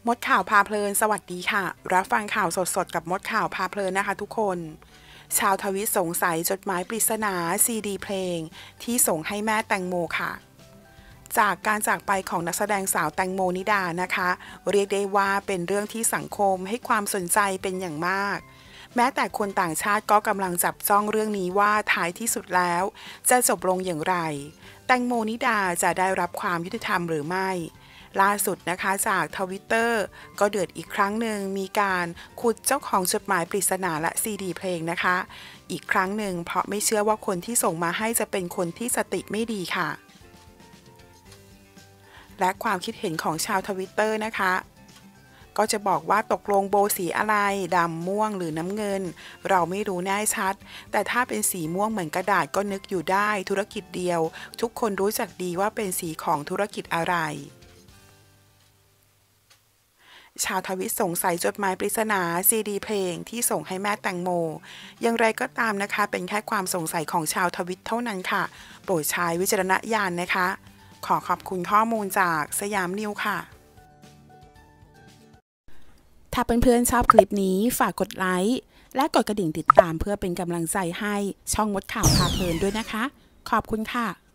มดข่าวพาเพลินสวัสดีค่ะรับฟังข่าวสดๆกับมดข่าวพาเพลินนะคะทุกคนชาวทวิตสงสัยจดหมายปริศนาซีดีเพลงที่ส่งให้แม่แตงโมค่ะจากการจากไปของนักแสดงสาวแตงโมนิดานะคะเรียกได้ว่าเป็นเรื่องที่สังคมให้ความสนใจเป็นอย่างมากแม้แต่คนต่างชาติก็กำลังจับจ้องเรื่องนี้ว่าท้ายที่สุดแล้วจะจบลงอย่างไรแตงโมนิดาจะได้รับความยุติธรรมหรือไม่ล่าสุดนะคะจากทวิตเตอร์ก็เดือดอีกครั้งหนึ่งมีการขุดเจ้าของจดหมายปริศนาและซีดีเพลงนะคะอีกครั้งหนึ่งเพราะไม่เชื่อว่าคนที่ส่งมาให้จะเป็นคนที่สติไม่ดีค่ะและความคิดเห็นของชาวทวิตเตอร์นะคะก็จะบอกว่าตกลงโบสีอะไรดำม่วงหรือน้ำเงินเราไม่รู้แน่ชัดแต่ถ้าเป็นสีม่วงเหมือนกระดาษก็นึกอยู่ได้ธุรกิจเดียวทุกคนรู้จักดีว่าเป็นสีของธุรกิจอะไรชาวทวิตสงสัยจดหมายปริศนาซีดีเพลงที่ส่งให้แม่แตงโมอย่างไรก็ตามนะคะเป็นแค่ความสงสัยของชาวทวิตเท่านั้นค่ะโปรดใช้วิจารณญาณนะคะขอขอบคุณข้อมูลจากสยามนิวค่ะถ้าเพื่อนๆชอบคลิปนี้ฝากกดไลค์และกดกระดิ่งติดตามเพื่อเป็นกำลังใจให้ช่องมดข่าวพาเพลินด้วยนะคะขอบคุณค่ะ